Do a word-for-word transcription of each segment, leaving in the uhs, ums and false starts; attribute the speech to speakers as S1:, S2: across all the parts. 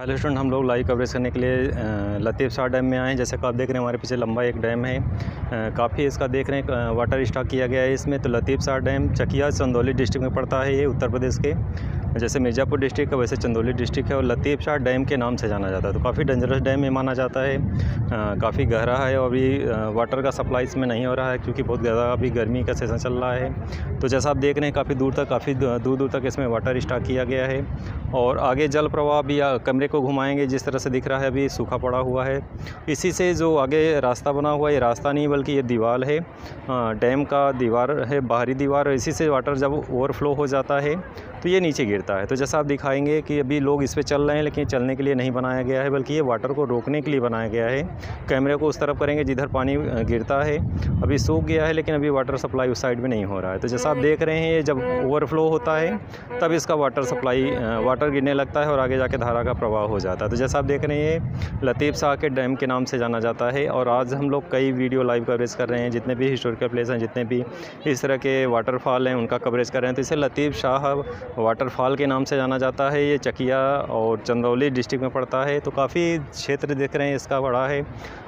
S1: Hello student, हम लोग live coverage करने के लिए लतीफ़ शाह डैम में आए हैं। जैसे कि आप देख रहे हैं हमारे पीछे लंबा एक डैम है, काफ़ी इसका देख रहे हैं वाटर स्टॉक किया गया है इसमें। तो लतीफ़ शाह डैम चकिया चंदौली डिस्ट्रिक्ट में पड़ता है, ये उत्तर प्रदेश के। जैसे मिर्ज़ापुर डिस्ट्रिक्ट है वैसे चंदौली डिस्ट्रिक्ट है, और लतीफ़ शाह डैम के नाम से जाना जाता है। तो काफ़ी डेंजरस डैम में माना जाता है, काफ़ी गहरा है और अभी वाटर का सप्लाई इसमें नहीं हो रहा है क्योंकि बहुत ज़्यादा अभी गर्मी का सीज़न चल रहा है। तो जैसा आप देख रहे हैं काफ़ी दूर तक काफ़ी दूर दूर तक इसमें वाटर स्टॉक किया गया है। और आगे जल प्रवाह भी, या कैमरे को घुमाएंगे जिस तरह से दिख रहा है अभी सूखा पड़ा हुआ है। इसी से जो आगे रास्ता बना हुआ है, ये रास्ता नहीं बल्कि ये दीवार है, डैम का दीवार है, बाहरी दीवार। और इसी से वाटर जब ओवरफ्लो हो जाता है तो ये नीचे गिरता है। तो जैसा आप दिखाएंगे कि अभी लोग इस पे चल रहे हैं, लेकिन चलने के लिए नहीं बनाया गया है बल्कि ये वाटर को रोकने के लिए बनाया गया है। कैमरे को उस तरफ करेंगे जिधर पानी गिरता है। अभी सूख गया है लेकिन अभी वाटर सप्लाई उस साइड में नहीं हो रहा है। तो जैसा आप देख रहे हैं ये जब ओवरफ्लो होता है तब इसका वाटर सप्लाई वाटर गिरने लगता है और आगे जाके धारा का प्रवाह हो जाता है। तो जैसा आप देख रहे हैं ये लतीफ़ शाह के डैम के नाम से जाना जाता है। और आज हम लोग कई वीडियो लाइव कवरेज कर रहे हैं, जितने भी हिस्टोरिकल प्लेस हैं, जितने भी इस तरह के वाटरफॉल हैं उनका कवरेज कर रहे हैं। तो इसे लतीफ़ शाह वाटरफॉल के नाम से जाना जाता है। ये चकिया और चंदौली डिस्ट्रिक्ट में पड़ता है। तो काफ़ी क्षेत्र देख रहे हैं इसका बड़ा है।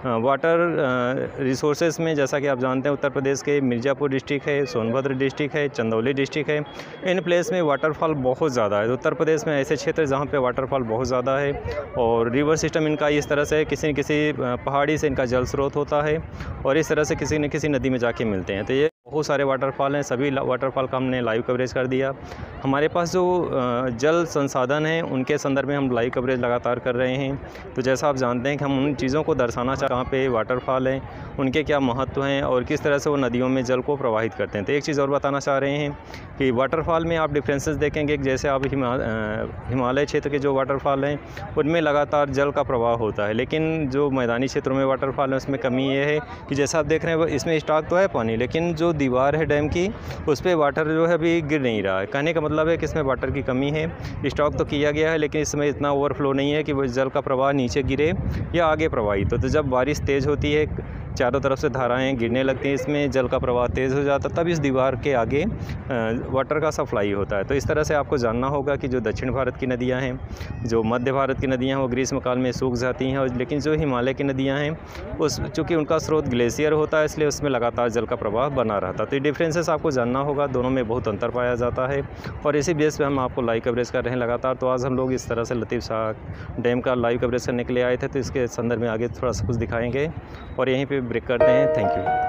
S1: वाटर रिसोर्सेज में जैसा कि आप जानते हैं उत्तर प्रदेश के मिर्ज़ापुर डिस्ट्रिक्ट है, सोनभद्र डिस्ट्रिक्ट है, चंदौली डिस्ट्रिक्ट है। इन प्लेस में वाटरफॉल बहुत ज़्यादा है। उत्तर प्रदेश में ऐसे क्षेत्र जहाँ पे वाटरफॉल बहुत ज़्यादा है। और रिवर सिस्टम इनका इस तरह से किसी न किसी पहाड़ी से इनका जल स्रोत होता है और इस तरह से किसी न किसी नदी में जाके मिलते हैं। तो ये बहुत सारे वाटरफॉल हैं, सभी वाटरफॉल का हमने लाइव कवरेज कर दिया। हमारे पास जो जल संसाधन हैं उनके संदर्भ में हम लाइव कवरेज लगातार कर रहे हैं। तो जैसा आप जानते हैं कि हम उन चीज़ों को दर्शाना चाहते हैं, कहाँ पे वाटरफॉल हैं, उनके क्या महत्व हैं और किस तरह से वो नदियों में जल को प्रवाहित करते हैं। तो एक चीज़ और बताना चाह रहे हैं कि वाटरफॉल में आप डिफरेंसेस देखेंगे। जैसे आप हिमालय क्षेत्र के जो वाटरफॉल हैं उनमें लगातार जल का प्रवाह होता है, लेकिन जो मैदानी क्षेत्रों में वाटरफॉल है उसमें कमी ये है कि जैसा आप देख रहे हैं इसमें स्टॉक तो है पानी, लेकिन जो दीवार है डैम की उस पर वाटर जो है अभी गिर नहीं रहा है। कहने का मतलब है कि इसमें वाटर की कमी है। स्टॉक तो किया गया है लेकिन इसमें इतना ओवरफ्लो नहीं है कि वो जल का प्रवाह नीचे गिरे या आगे प्रवाहित हो। तो जब बारिश तेज़ होती है, चारों तरफ से धाराएं गिरने लगती हैं, इसमें जल का प्रवाह तेज़ हो जाता है, तब इस दीवार के आगे वाटर का सप्लाई होता है। तो इस तरह से आपको जानना होगा कि जो दक्षिण भारत की नदियां हैं, जो मध्य भारत की नदियां हैं वो ग्रीष्म काल में सूख जाती हैं, और लेकिन जो हिमालय की नदियां हैं उस चूँकि उनका स्रोत ग्लेशियर होता है इसलिए उसमें लगातार जल का प्रवाह बना रहता है। तो ये डिफरेंसेस आपको जानना होगा, दोनों में बहुत अंतर पाया जाता है और इसी बेस पर हम आपको लाइव कवरेज कर रहे हैं लगातार। तो आज हम लोग इस तरह से लतीफ़ शाह डैम का लाइव कवरेज करने के लिए आए थे, तो इसके संदर्भ में आगे थोड़ा सा कुछ दिखाएँगे और यहीं पर ब्रेक करते हैं। Thank you.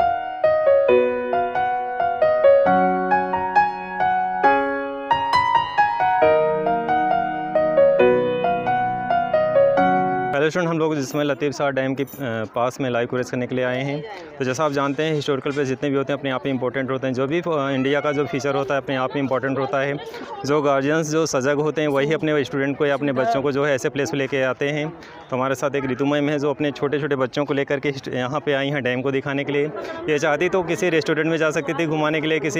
S1: हेलो स्टूडेंट, हम लोग जिसमें लतीफ़ शाह डैम के पास में लाइव कवरेज करने के लिए आए हैं। तो जैसा आप जानते हैं हिस्टोरिकल प्लेस जितने भी होते हैं अपने आप में इंपॉर्टेंट होते हैं। जो भी इंडिया का जो फीचर होता है अपने आप में इंपॉर्टेंट होता है। जो गार्जियंस जो सजग होते हैं वही अपने स्टूडेंट को या अपने बच्चों को जो है ऐसे प्लेस पर लेके आते हैं। तो हमारे साथ एक ऋतु मैम है जो अपने छोटे छोटे बच्चों को लेकर के यहाँ पर आई हैं डैम को दिखाने के लिए। ये चाहती तो किसी रेस्टोरेंट में जा सकती थी घुमाने के लिए, किसी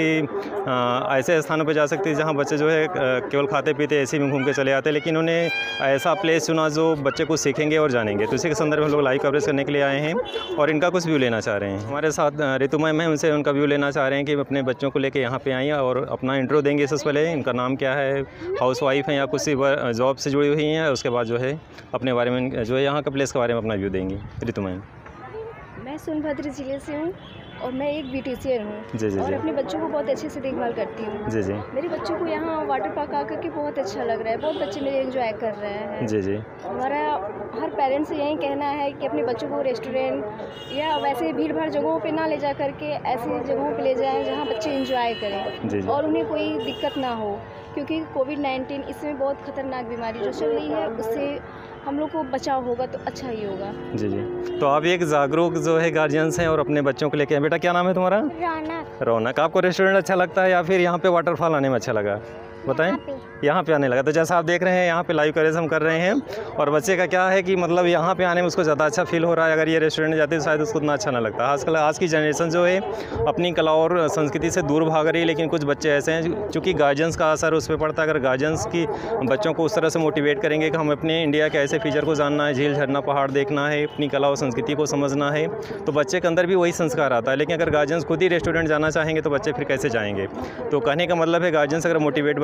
S1: ऐसे स्थानों पर जा सकती थी जहाँ बच्चे जो है केवल खाते पीते ऐसे में घूम के चले आते, लेकिन उन्हें ऐसा प्लेस चुना जो बच्चे को सीखेंगे और जानेंगे। तो इसी के संदर्भ में हम लोग लाइव कवरेज करने के लिए आए हैं और इनका कुछ व्यू लेना चाह रहे हैं। हमारे साथ ऋतु मैम है, उनसे उनका व्यू लेना चाह रहे हैं कि अपने बच्चों को लेके यहाँ पे आई हैं और अपना इंट्रो देंगे। इससे पहले इनका नाम क्या है, हाउस वाइफ हैं या कुछ जॉब से जुड़ी हुई हैं, उसके बाद जो है अपने बारे में जो है यहाँ के प्लेस के बारे में अपना व्यू देंगी। ऋतु मैम।
S2: मैं सोनभद्र ज़िले से हूँ और मैं एक ब्यूटिशियन हूँ।
S1: जी जी
S2: और
S1: जी।
S2: अपने बच्चों को बहुत अच्छे से देखभाल करती हूँ।
S1: जी जी।
S2: मेरे बच्चों को यहाँ वाटर पार्क आकर के बहुत अच्छा लग रहा है, बहुत बच्चे मेरे एंजॉय कर रहे हैं।
S1: जी जी।
S2: हमारा हर पेरेंट्स से यही कहना है कि अपने बच्चों को रेस्टोरेंट या वैसे भीड़ भाड़ जगहों पे ना ले जा करके ऐसी जगहों पे ले जाएं जहाँ बच्चे एंजॉय करें।
S1: जी जी।
S2: और उन्हें कोई दिक्कत ना हो, क्योंकि कोविड नाइन्टीन इसमें बहुत ख़तरनाक बीमारी जो चल रही है उससे हम लोग को बचाव होगा तो अच्छा ही होगा।
S1: जी जी। तो आप एक जागरूक जो है गार्जियंस हैं और अपने बच्चों को लेके। बेटा क्या नाम है तुम्हारा?
S2: रौनक।
S1: रौनक। आपको रेस्टोरेंट अच्छा लगता है या फिर यहाँ पे वाटरफॉल आने में अच्छा लगा, बताएं? यहाँ पे आने लगा। तो जैसा आप देख रहे हैं यहाँ पे लाइव कवरेज हम कर रहे हैं और बच्चे का क्या है कि मतलब यहाँ पे आने में उसको ज़्यादा अच्छा फील हो रहा है। अगर ये रेस्टोरेंट जाती तो शायद उसको उतना अच्छा ना लगता। आजकल आज की जनरेशन जो है अपनी कला और संस्कृति से दूर भाग रही है, लेकिन कुछ बच्चे ऐसे हैं चूँकि गार्जियंस का असर उस पर पड़ता है। अगर गार्जियंस की बच्चों को उस तरह से मोटिवेट करेंगे कि हम अपने इंडिया के ऐसे फीचर को जानना है, झील झरना पहाड़ देखना है, अपनी कला और संस्कृति को समझना है, तो बच्चे के अंदर भी वही संस्कार आता है। लेकिन अगर गार्जियंस खुद ही रेस्टोरेंट जाना चाहेंगे तो बच्चे फिर कैसे जाएंगे? तो कहने का मतलब है गार्जियंस अगर मोटिवेट बच्चों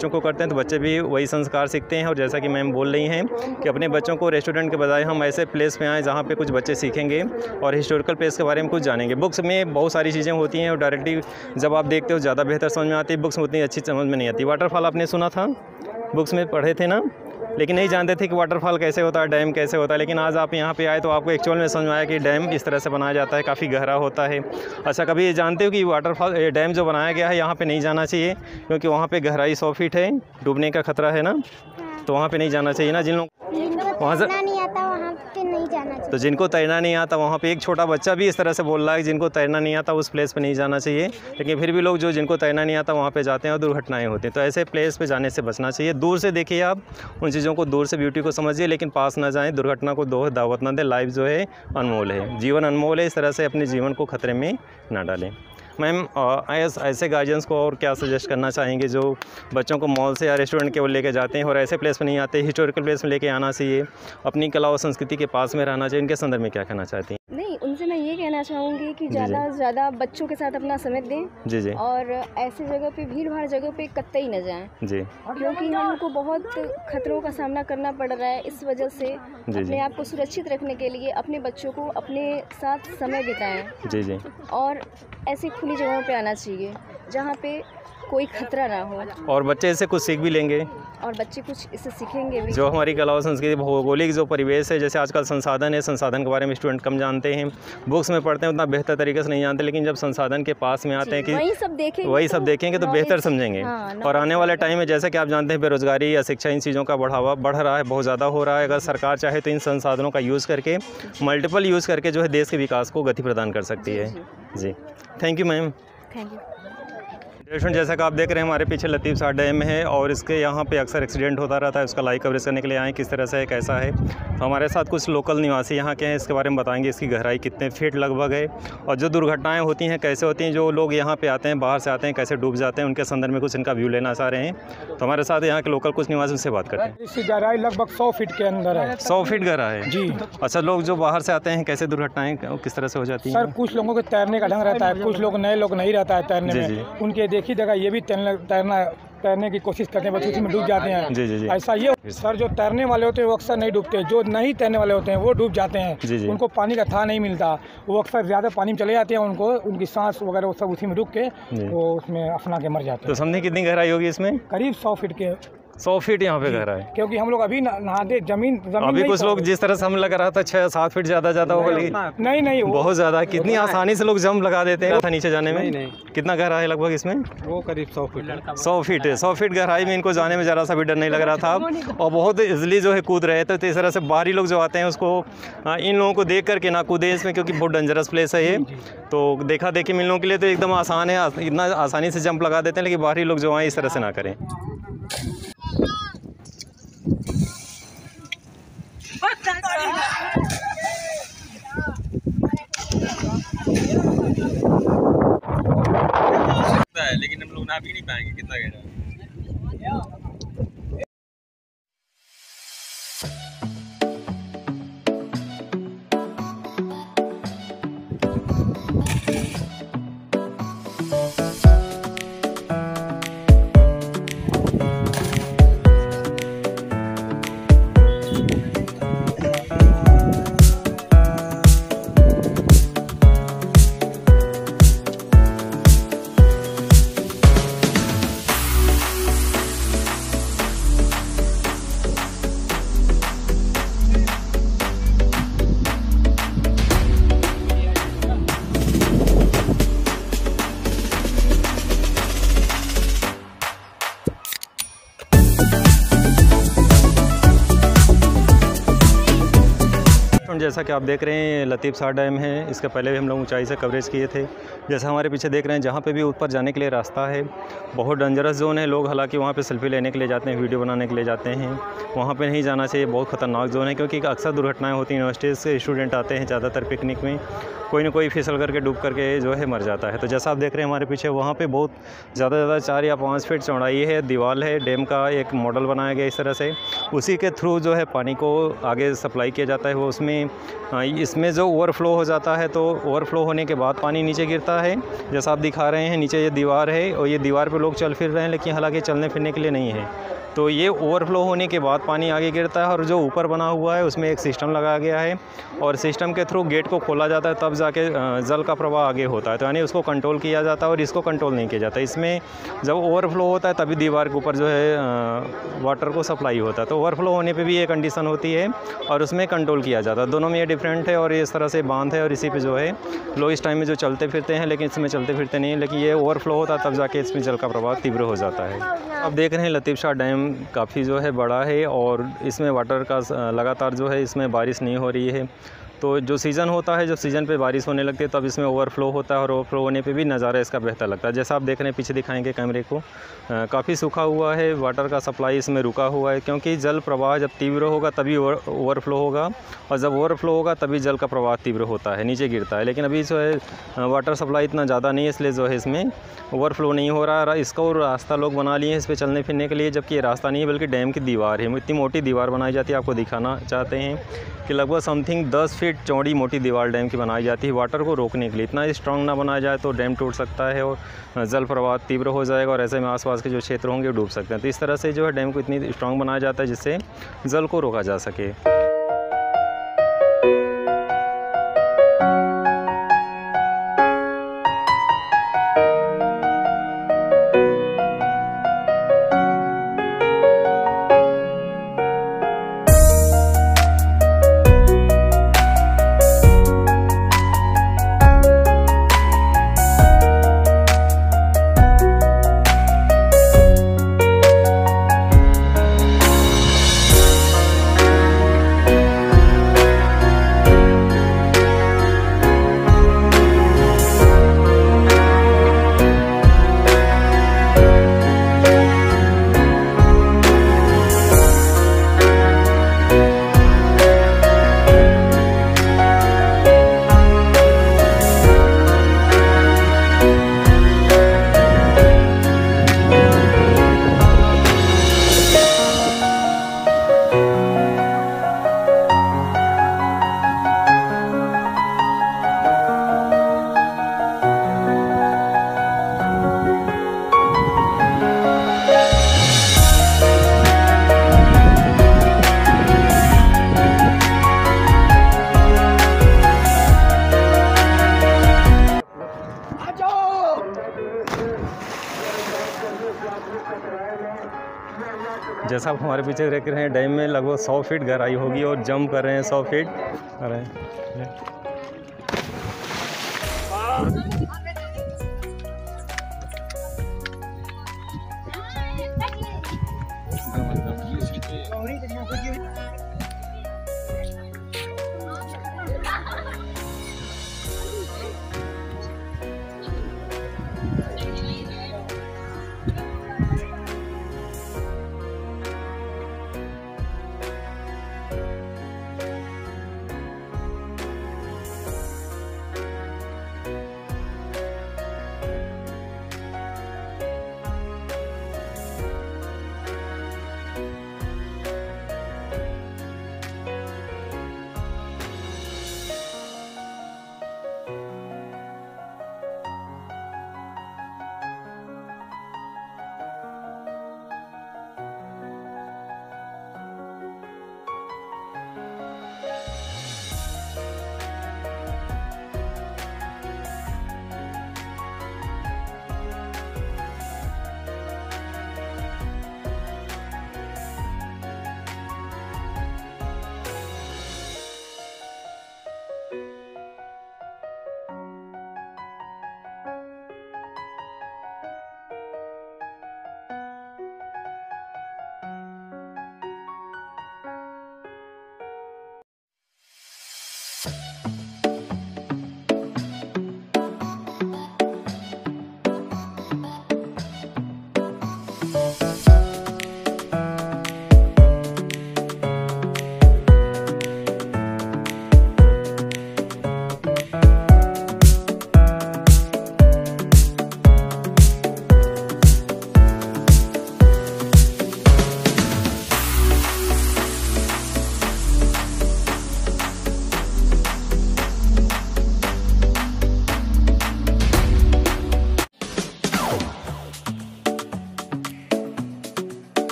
S1: बच्चों को करते हैं तो बच्चे भी वही संस्कार सीखते हैं। और जैसा कि मैम बोल रही हैं कि अपने बच्चों को रेस्टोरेंट के बजाय हम ऐसे प्लेस पे आएँ जहाँ पे कुछ बच्चे सीखेंगे और हिस्टोरिकल प्लेस के बारे में कुछ जानेंगे। बुक्स में बहुत सारी चीज़ें होती हैं और डायरेक्टली जब आप देखते हो ज़्यादा बेहतर समझ में आती है, बुक्स में उतनी अच्छी समझ में नहीं आती। वाटरफॉल आपने सुना था, बुक्स में पढ़े थे ना, लेकिन नहीं जानते थे कि वाटरफॉल कैसे होता है, डैम कैसे होता है। लेकिन आज आप यहाँ पे आए तो आपको एक्चुअल में समझ में आया कि डैम इस तरह से बनाया जाता है, काफ़ी गहरा होता है। अच्छा, कभी ये जानते हो कि वाटरफॉल डैम जो बनाया गया है यहाँ पे नहीं जाना चाहिए, क्योंकि वहाँ पे गहराई सौ फीट है, डूबने का खतरा है ना, तो वहाँ पे नहीं जाना चाहिए ना। जिन लोग वहाँ से
S3: नहीं आता वहाँ पे नहीं जाना चाहिए।
S1: तो जिनको तैरना नहीं आता वहाँ पे, एक छोटा बच्चा भी इस तरह से बोल रहा है कि जिनको तैरना नहीं आता उस प्लेस पे नहीं जाना चाहिए, लेकिन फिर भी लोग जो जिनको तैरना नहीं आता वहाँ पे जाते हैं और दुर्घटनाएं होती हैं। तो ऐसे प्लेस पे जाने से बचना चाहिए। दूर से देखिए, आप उन चीज़ों को दूर से ब्यूटी को समझिए, लेकिन पास ना जाएँ, दुर्घटना को दो दावत ना दें। लाइफ जो है अनमोल है, जीवन अनमोल है, इस तरह से अपने जीवन को खतरे में ना डालें। मैम ऐसे गार्जियंस को और क्या सजेस्ट करना चाहेंगे जो बच्चों को मॉल से या रेस्टोरेंट के वो लेके जाते हैं और ऐसे प्लेस में नहीं आते, हिस्टोरिकल प्लेस में लेके आना चाहिए, अपनी कला और संस्कृति के पास में रहना चाहिए, इनके संदर्भ में क्या कहना चाहती हैं?
S2: नहीं, उनसे मैं ये कहना चाहूँगी कि ज़्यादा से ज़्यादा बच्चों के साथ अपना समय दें
S1: जी जी,
S2: और ऐसी जगह पे, भीड़ भाड़ जगह पे कतई न जाएं
S1: जी,
S2: क्योंकि हमको बहुत खतरों का सामना करना पड़ रहा है। इस वजह से
S1: जी
S2: अपने आप को सुरक्षित रखने के लिए अपने बच्चों को अपने साथ समय बिताएं
S1: जी जी,
S2: और ऐसी खुली जगहों पे आना चाहिए जहाँ पे कोई खतरा ना हो,
S1: और बच्चे इससे कुछ सीख भी लेंगे
S2: और बच्चे कुछ इससे सीखेंगे भी।
S1: जो हमारी कला और संस्कृति, भौगोलिक जो परिवेश है, जैसे आजकल संसाधन है, संसाधन के बारे में स्टूडेंट कम जानते हैं, बुक्स में पढ़ते हैं उतना बेहतर तरीके से नहीं जानते, लेकिन जब संसाधन के पास में आते हैं कि
S2: वही सब देखेंगे
S1: वही सब देखेंगे तो बेहतर समझेंगे।
S2: हाँ,
S1: और आने वाले टाइम में जैसे कि आप जानते हैं बेरोजगारी या शिक्षा इन चीज़ों का बढ़ावा बढ़ रहा है, बहुत ज़्यादा हो रहा है। अगर सरकार चाहे तो इन संसाधनों का यूज़ करके, मल्टीपल यूज़ करके जो है देश के विकास को गति प्रदान कर सकती है। जी, thank you ma'am.
S2: Thank you.
S1: Restaurant जैसा कि आप देख रहे हैं हमारे पीछे लतीफ़ साहड़ डैम है और इसके यहाँ पे अक्सर एक्सीडेंट होता रहता है, उसका लाइव कवरेज करने के लिए आए किस तरह से है, कैसा है। तो हमारे साथ कुछ लोकल निवासी यहाँ के हैं, इसके बारे में बताएंगे, इसकी गहराई कितने फीट लगभग है और जो दुर्घटनाएं होती हैं कैसे होती हैं, जो लोग यहाँ पे आते हैं बाहर से आते हैं कैसे डूब जाते हैं, उनके संदर्भ में कुछ इनका व्यू लेना चाह रहे हैं। तो हमारे साथ यहाँ के लोकल कुछ निवासी से बात करते हैं।
S4: इसकी गहराई लगभग सौ फीट के अंदर है।
S1: सौ फीट गहरा है
S4: जी।
S1: अच्छा, लोग जो बाहर से आते हैं कैसे दुर्घटनाएं किस तरह से हो जाती हैं?
S4: सर कुछ लोगों के तैरने का ढंग रहता है, कुछ लोग नए लोग नहीं रहता है तैरने
S1: जी, जी।
S4: में, उनके देखी जगह ये भी तैरना तैरना तैरने की कोशिश करते हैं, बच्चे उसी में डूब जाते हैं।
S1: जी जी जी।
S4: ऐसा ये सर, जो तैरने वाले होते हैं वो अक्सर नहीं डूबते, जो नहीं तैरने वाले होते हैं वो डूब जाते हैं।
S1: जी जी।
S4: उनको पानी का था नहीं मिलता, वो अक्सर ज़्यादा पानी में चले जाते हैं, उनको उनकी सांस वगैरह वो सब उसी में रुक के वो उसमें अपना के मर जाते
S1: तो
S4: हैं।
S1: समझे कितनी गहराई होगी इसमें?
S4: करीब सौ फीट के,
S1: सौ फीट यहाँ पे गहरा है,
S4: क्योंकि हम लोग अभी न- नहाते जमीन जमीन
S1: अभी
S4: नहीं
S1: कुछ लोग
S4: पहुंचे।
S1: जिस तरह से हम लग रहा था छः सात फीट ज़्यादा ज़्यादा होगा, लेकिन
S4: नहीं नहीं वो
S1: बहुत ज़्यादा, कितनी आसानी से लोग जंप लगा देते हैं था नीचे जाने में।
S5: नहीं, नहीं।
S1: कितना गहरा है लगभग इसमें?
S5: वो करीब सौ फीट
S1: सौ फीट है। सौ फीट गहराई में इनको जाने में ज़रा सा भी डर नहीं लग रहा था और बहुत इजली जो है कूद रहे थे। तो इस तरह से बाहरी लोग जो आते हैं उसको आ, इन लोगों को देख करके ना कूदे इसमें, क्योंकि बहुत डेंजरस प्लेस है ये। तो देखा देखी इन लोगों के लिए तो एकदम आसान है, इतना आसानी से जंप लगा देते हैं, लेकिन बाहरी लोग जो आए इस तरह से ना करें। लेकिन हम लोग ना भी नहीं पाएंगे कितना गहरा है। जैसा कि आप देख रहे हैं लतीफ़ साहड़ डैम है, इसके पहले भी हम लोग ऊंचाई से कवरेज किए थे। जैसा हमारे पीछे देख रहे हैं जहाँ पे भी ऊपर जाने के लिए रास्ता है, बहुत डेंजरस जोन है। लोग हालांकि वहाँ पे सेल्फी लेने के लिए जाते हैं, वीडियो बनाने के लिए जाते हैं, वहाँ पे नहीं जाना चाहिए, बहुत ख़तरनाक जोन है। क्योंकि अक्सर दुर्घटनाएँ होती हैं, यूनिवर्सिटीज़ से स्टूडेंट आते हैं ज़्यादातर पिकनिक में, कोई ना कोई फिसल करके डूब करके जो है मर जाता है। तो जैसा आप देख रहे हैं हमारे पीछे, वहाँ पे बहुत ज़्यादा ज़्यादा चार या पाँच फीट चौड़ाई है, दीवार है, डैम का एक मॉडल बनाया गया इस तरह से, उसी के थ्रू जो है पानी को आगे सप्लाई किया जाता है। वो उसमें इसमें जो ओवरफ्लो हो जाता है तो ओवरफ्लो होने के बाद पानी नीचे गिरता है। जैसा आप दिखा रहे हैं नीचे ये दीवार है और ये दीवार पे लोग चल फिर रहे हैं, लेकिन हालांकि चलने फिरने के लिए नहीं है। तो ये ओवरफ्लो होने के बाद पानी आगे गिरता है और जो ऊपर बना हुआ है उसमें एक सिस्टम लगाया गया है और सिस्टम के थ्रू गेट को खोला जाता है, तब जाके जल का प्रवाह आगे होता है। तो यानी उसको कंट्रोल किया जाता है और इसको कंट्रोल नहीं किया जाता। इसमें जब ओवरफ्लो होता है तभी दीवार के ऊपर जो है वाटर को सप्लाई होता है। तो ओवरफ्लो होने पे भी ये कंडीशन होती है और उसमें कंट्रोल किया जाता है। दोनों में ये डिफरेंट है और इस तरह से बांध है और इसी पे जो है लोग इस टाइम में जो चलते फिरते हैं, लेकिन इसमें चलते फिरते नहीं है। लेकिन ये ओवरफ्लो होता है तब जाके इसमें जल का प्रवाह तीव्र हो जाता है। अब देख रहे हैं लतीफ़ शाह डैम काफ़ी जो है बड़ा है और इसमें वाटर का लगातार जो है इसमें बारिश नहीं हो रही है। तो जो सीज़न होता है, जब सीज़न पे बारिश होने लगती है तब इसमें ओवरफ्लो होता है और ओवरफ्लो होने पे भी नज़ारा इसका बेहतर लगता है। जैसा आप देख रहे हैं, पीछे दिखाएंगे कैमरे को, काफ़ी सूखा हुआ है, वाटर का सप्लाई इसमें रुका हुआ है क्योंकि जल प्रवाह जब तीव्र होगा तभी ओवरफ्लो होगा और जब ओवरफ्लो होगा तभी जल का प्रवाह तीव्र होता है, नीचे गिरता है। लेकिन अभी जो है वाटर सप्लाई इतना ज़्यादा नहीं है, इसलिए जो है इसमें ओवरफ्लो नहीं हो रहा है। इसका और रास्ता लोग बना लिए हैं इस पर चलने फिरने के लिए, जबकि ये रास्ता नहीं है बल्कि डैम की दीवार है। इतनी मोटी दीवार बनाई जाती है, आपको दिखाना चाहते हैं कि लगभग समथिंग दस फीट चौड़ी मोटी दीवार डैम की बनाई जाती है वाटर को रोकने के लिए। इतना स्ट्रांग ना बनाया जाए तो डैम टूट सकता है और जल प्रवाह तीव्र हो जाएगा और ऐसे में आसपास के जो क्षेत्र होंगे डूब सकते हैं। तो इस तरह से जो है डैम को इतनी स्ट्रांग बनाया जाता है जिससे जल को रोका जा सके। जैसा आप हमारे पीछे देख रहे हैं, डैम में लगभग सौ फीट गहराई होगी और जंप कर रहे हैं सौ फीट कर रहे हैं।